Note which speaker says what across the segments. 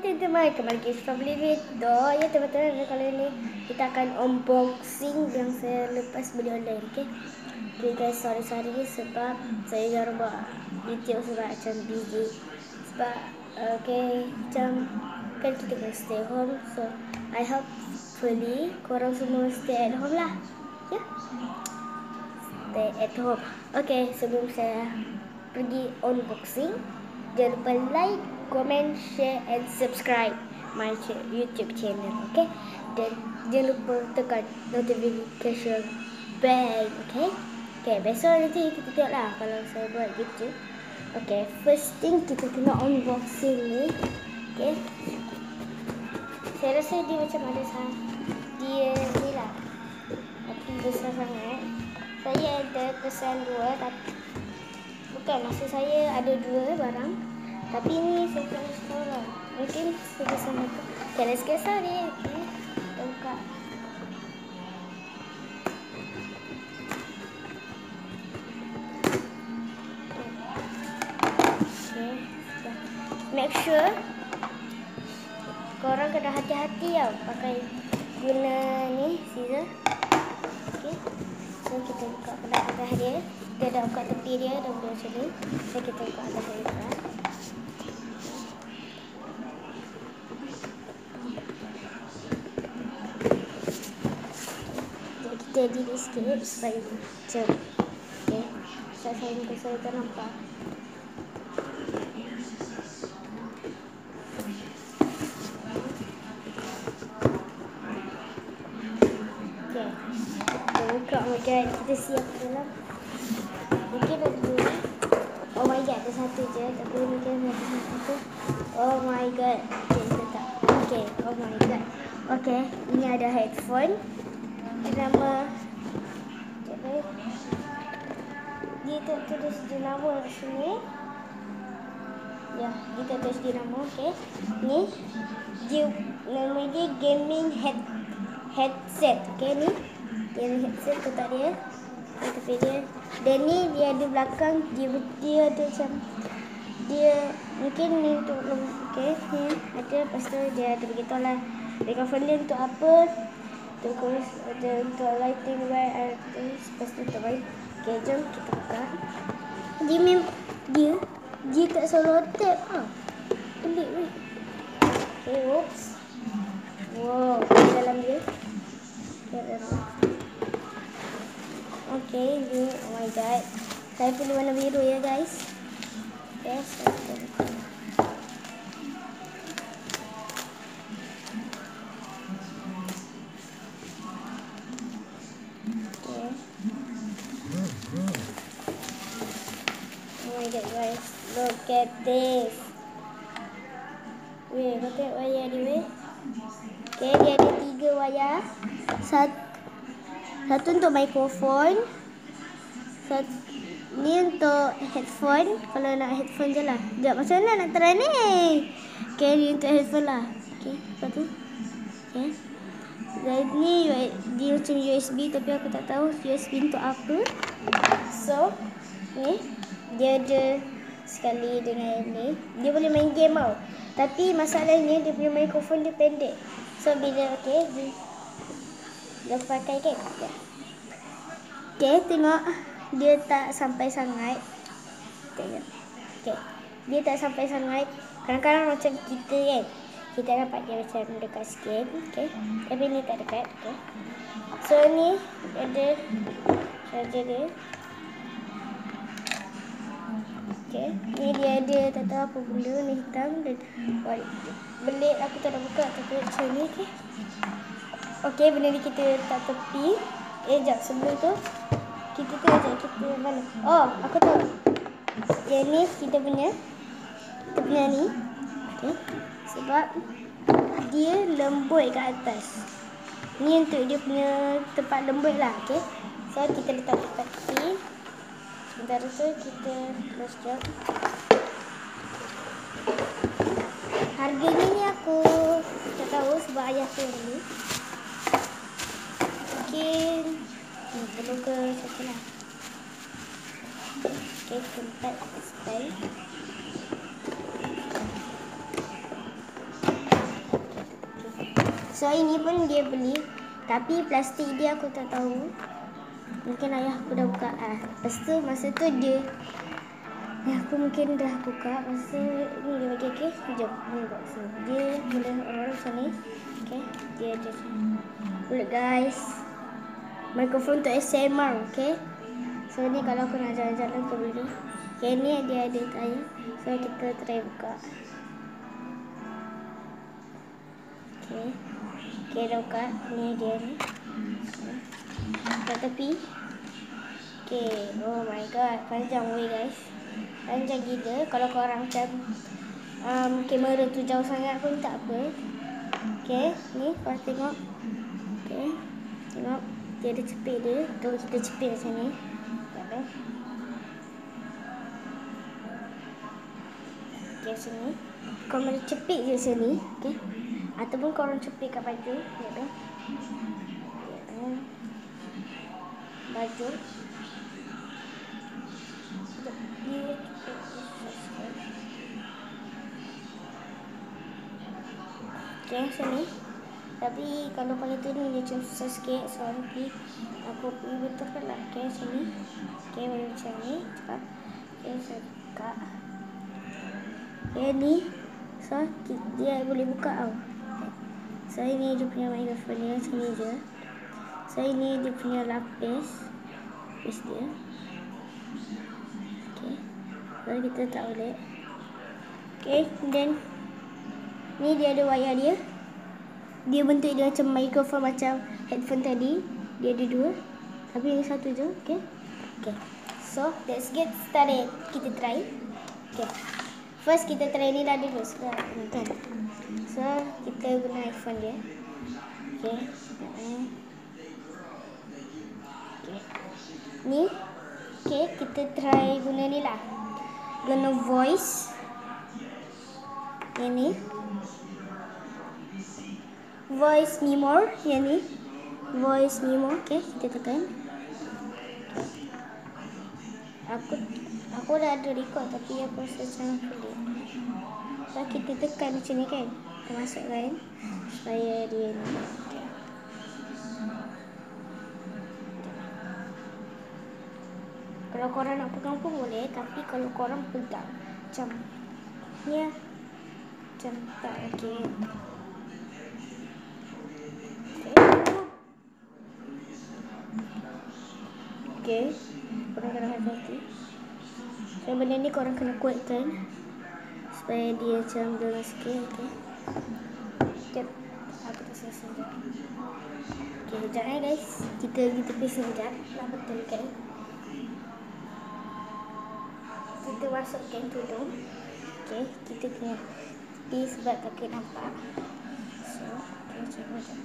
Speaker 1: teman-teman, kembali ke Family Video. Ya teman-teman, kali ini kita akan unboxing yang saya lepas beli online. Okay guys, sorry sebab saya jarang buat video sebab macam busy. Sebab macam kan kita kena stay home, so I hopefully korang semua stay at home lah. Ya, stay at home. Okay, sebelum saya pergi unboxing, jangan lupa like, comment, share and subscribe my YouTube channel, okay? Dan jangan lupa tekan notification bell, okay? Okay, besok nanti kita tengok lah kalau saya buat YouTube. Okay, first thing kita kena unboxing ni, okay? Saya rasa dia macam ada dia ni lah, tapi besar sangat. Saya ada pesan 2, tapi bukan, maksud saya ada 2 barang. Tapi ni saya tak tahu lah. Mungkin saya pesan apa. Okay, let's get started. Okay, kita buka. Okay, make sure korang kena hati-hati tau pakai guna ni scissor. Okay, so kita buka atas dia. Dia dah buka tepi dia dan dia macam ni. So kita buka atas dia juga. Kita edit sikit supaya macam okay. Saya muka saya tak nampak. Okay, kita buka. Oh my god, kita siap dalam. Mungkin ada 2. Oh my god, ada 1 je. Tapi mungkin ada 1. Oh my god. Okay, letak. Okay, oh my god. Okay, ini ada headphone. Nama dia tak tulis jenama di sini. Ya, kita tulis jenama. Okay, ni dia nama dia gaming headset. Okay, ni gaming headset kotak dia. Tapi dia dan ni dia ada belakang, dia ada macam dia mungkin ni untuk okay, ni ada, lepas tu dia ada begitulah. Dia cover ni untuk apa? Terus ada untuk lighting light, lepas tu untuk light. Okay, jom kita buka. Dia tak solo tap pelik weh. Okay, whoops. Wow, dalam dia. Okay, ni, oh my god. Saya pilih warna biru ya guys. Okay, saya buka. Guys, look at this. Weh, kau tengok wayar dia weh. Okay, dia ada 3 wayar. Satu untuk mikrofon. Ni untuk headphone. Kalau nak headphone je lah. Sekejap, macam mana nak try ni? Okay, ni untuk headphone lah. Okay, lepas tu. Okay. Dan ni dia macam USB, tapi aku tak tahu USB untuk apa. So, ni dia ada sekali dengan ni. Dia boleh main game tau. Tapi masalahnya dia punya mikrofon dia pendek. So bila dia pakai kan. Okay, tengok dia tak sampai sangat. Tengok. Okay, dia tak sampai sangat. Kadang-kadang macam kita kan, kita dapat dia macam dekat sikit. Okay, tapi ni tak dekat. Okay, so ni ada charger dia. Okay, ni dia ada tak tahu apa benda ni, hitam dan belit. Aku tak nak buka tapi macam ni. Okay, okay, benda ni kita letak tepi. Sekejap, sebelum tu kita tengok kita mana. Oh, aku tahu. Yang ni kita punya ni. Okay, sebab dia lembut kat atas. Ni untuk dia punya tempat lembut lah. Okay, so kita letak tepi. Sebentar tu kita close jap. Harganya ni aku tak tahu sebab ayah aku yang beli. Mungkin perlu ke satu lah. Okay, tempat style. So ini pun dia beli, tapi plastik dia aku tak tahu. Mungkin ayah aku dah buka. Lepas tu masa tu dia, aku mungkin dah buka. Masa ni dia bagi, okay. Jom ni buat sini. Dia boleh orang macam ni. Okay, dia ada boleh guys. Mikrofon untuk ASMR, okay. So ni kalau aku nak jalan-jalan ke beli. Okay, ni dia ada tayar. So kita try buka. Okay, okay dah buka. Ni dia ni. Kat tepi. Okay, oh my god, panjang weh guys. Panjang gila. Kalau korang macam kamera tu jauh sangat pun tak apa. Okay, ni korang tengok. Okay, tengok. Dia ada cepit dia. Tu kita cepit macam ni. Okay, okay sini. Korang boleh cepit je sini. Okay, ataupun korang cepit kat baju. Okay, baju. Okay, sini. Tapi kalau pakai tu ni dia macam susah sikit. So nanti aku pergi betulkan lah. Okay, sini. Okay, macam ni. Cepat. Okay, saya buka. Okay, ni. So dia boleh buka tau. So ini dia punya mikrofon dia. Sini je. So ini dia punya lapis. Lapis dia. Okay, so kita tak boleh. Okay, then ni dia ada wayar dia. Dia bentuk dia macam mikrofon macam headphone tadi. Dia ada dua. Tapi yang satu je. Okay. Okay. So let's get started. Kita try. Okay. First kita try ni dah dulu. So kita guna headphone dia. Okay. Okay. Ni. Okay, kita try guna ni lah. Guna voice. Yang ni. Voice me more. Yang ni. Voice me more. Okay, kita tekan. Aku dah ada record tapi aku rasa macam pelik. So kita tekan macam ni kan. Kita masukkan supaya dia ni. Kalau korang nak pegang pun boleh, tapi kalau korang pegang macam ni, macam tak okey. Okay, korang kena hati-hati. So benda ni korang kena kuatkan supaya dia macam dengar sikit. Okay, sekejap. Aku tak selesai sekejap. Okay, sekejap guys. Kita pergi sekejap. Nak betulkan. Kita masukkan tudung. Okay, kita kena hati sebab takut nampak. So, okay, cuba sekejap.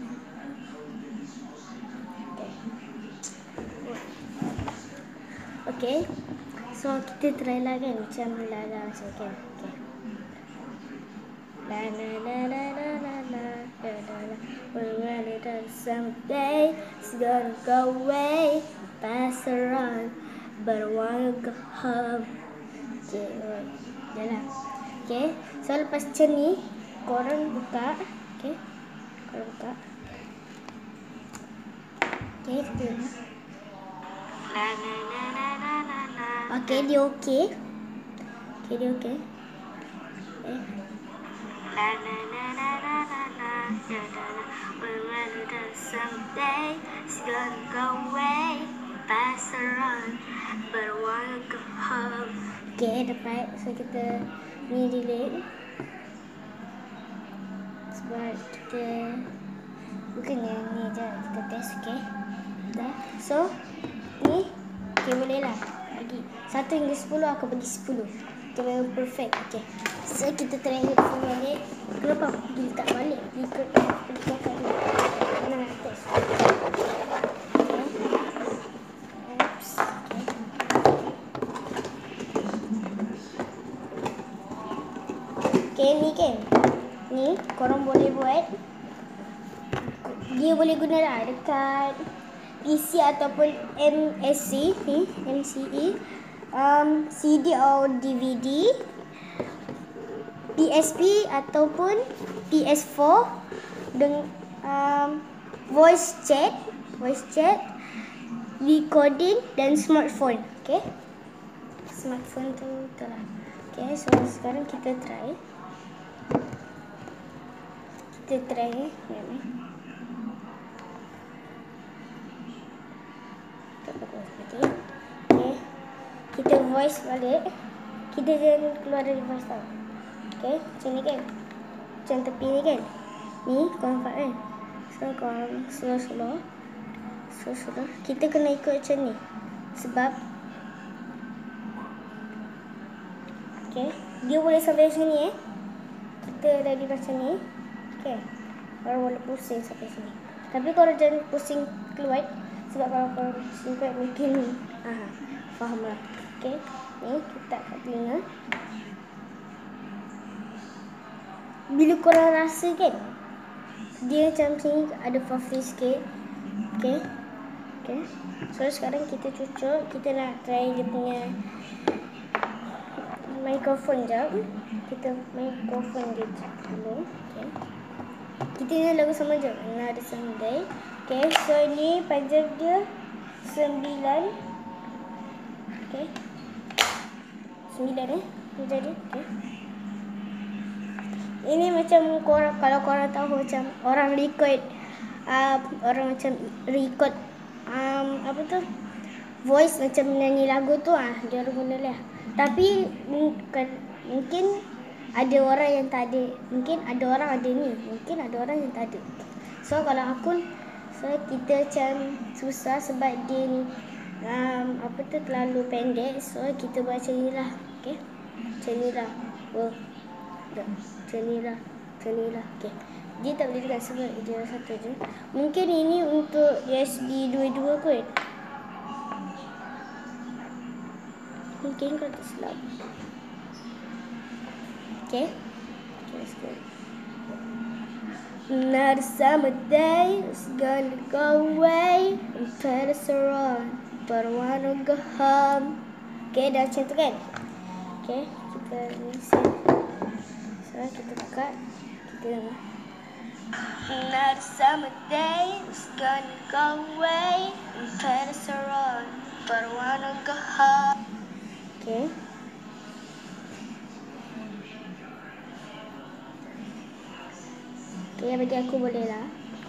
Speaker 1: Okay, so kita try lah kan macam la macam kan. Okay. La la la la la la la la la. When it does someday, it's gonna go away. Pass around, but I wanna go home. Okay, dah lah. Okay, so lepas macam ni, korang buka. Okay, korang buka. Okay, kita la la la la la la la. Okay, dia okay. Okay, dia okay. Okay. La la la la la la la la la. When it does someday, it's gonna go away. Pass around, but I wanna go home. Okay, dapat. So kita ni delete. Sebab kita bukannya ni je kita test. Okay, dah. So ni, okay boleh lah. Bagi 1 hingga 10 aku bagi 10. Itu memang perfect. Okay, so kita try headphone ni. Kenapa aku pergi letak balik? Pergi kakak dulu. Mana nak test? Okay. Oops. Okay, ni kan. Ni korang boleh buat. Dia boleh guna lah dekat PC ataupun MSC ni, MCE, CD atau DVD, PSP ataupun PS4 voice chat, recording dan smartphone. Okay, smartphone tu itulah. Okay, so sekarang kita try. Okay, kita voice balik. Kita jangan keluar dari voice tau. Okay, macam ni kan, macam tepi ni kan, ni korang nampak kan. So korang slow. Kita kena ikut macam ni sebab okay, dia boleh sampai macam ni kita ready macam ni. Okay, korang boleh pusing sampai sini, tapi korang jangan pusing keluar sebab kalau korang pusing keluar mungkin faham lah. Okay, ni kita kat telinga. Bila korang rasa kan dia macam ni ada puffy sikit. Okay, so sekarang kita cucuk. Kita nak try dia punya mikrofon jap. Kita mikrofon dia dulu. Okay, kita ni lagu sama je. Nada Someday. Okay, so ni panjang dia 9. Okay, 9 jadi. Okay, ini macam korang, kalau korang tahu macam orang record apa tu, voice macam nyanyi lagu tu dia guna lah. Tapi mungkin ada orang yang tak ada, mungkin ada orang ada ni, mungkin ada orang yang tak ada. So kalau aku, so kita macam susah sebab dia ni apa tu terlalu pendek. So kita buat macam ni lah. Okay, macam ni lah. Macam ni lah. Okay, dia tak boleh dekat sebab dia satu je. Mungkin ini untuk USB 2 kot. Mungkin kalau tak silap. Okay, let's go. Not a summer day, it's gonna go away and turn us around, but I wanna go home. Okay, dah macam tu kan. Okay, kita set. So kita buka. Not a summer day, it's gonna go away and turn us around, but I wanna go home. Okay. Okay, bagi aku boleh lah.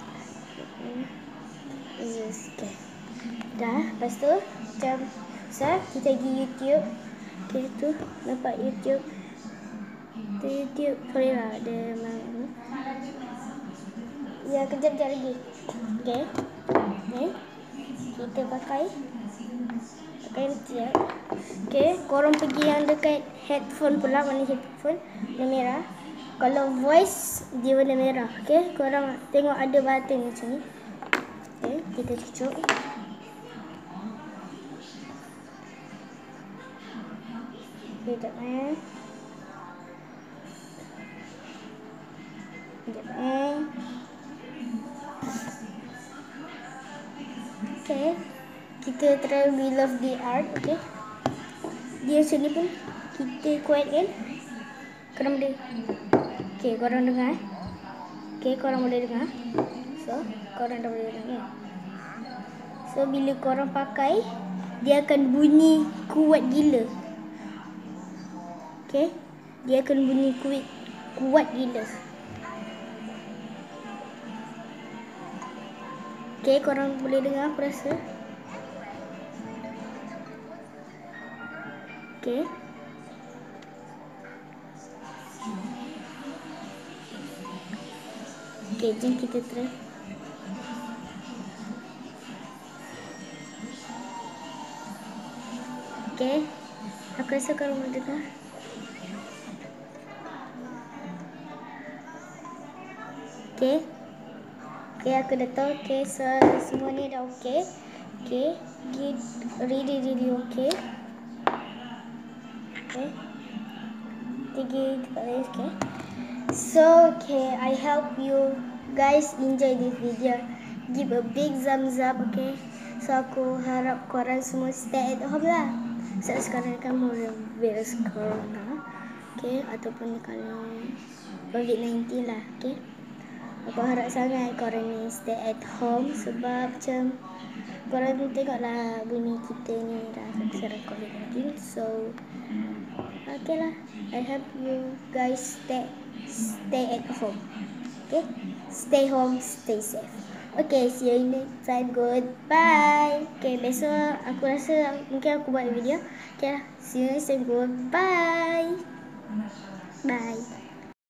Speaker 1: Yes, okay. Dah, lepas tu macam kita pergi YouTube. Okay, tu nampak YouTube. YouTube boleh lah, dia memang ya, kejap lagi. Okay, kita pakai tiap. Okay, korang pergi yang dekat headphone pula. Mana headphone? Warna merah. Kalau voice dia warna merah. Okay, korang tengok ada button macam ni. Okay, kita cucuk. Sekejap Okay, kita try We Love the Art. Okay, dia sini pun kita kuat kan. Korang boleh. Okay, korang dengar. Okay, korang boleh dengar. So, korang dah boleh dengar kan. So, bila korang pakai, dia akan bunyi kuat gila. Okay, dia akan bunyi kuat gila. Okay, korang boleh dengar aku rasa. Okay. Okay, jom kita try. Okay, aku rasa korang boleh dengar. Okay. Okay, aku dah tahu. Okay, so semua ni dah okay. Okay, really okay. Okay, okay. So, okay, I hope you guys enjoy this video. Give a big thumbs up, okay. So, aku harap korang semua stay at home lah. So, sekarang kan virus corona, okay, ataupun kalau COVID-19 lah, okay. Aku harap sangat korang ni stay at home sebab macam korang tengoklah bumi kita ni dah terserang COVID-19. So okay lah, I hope you guys stay at home. Okay, stay home, stay safe. Okay, see you next time. Goodbye. Okay, besok aku rasa mungkin aku buat video. Okay lah, see you next time. Goodbye. Bye.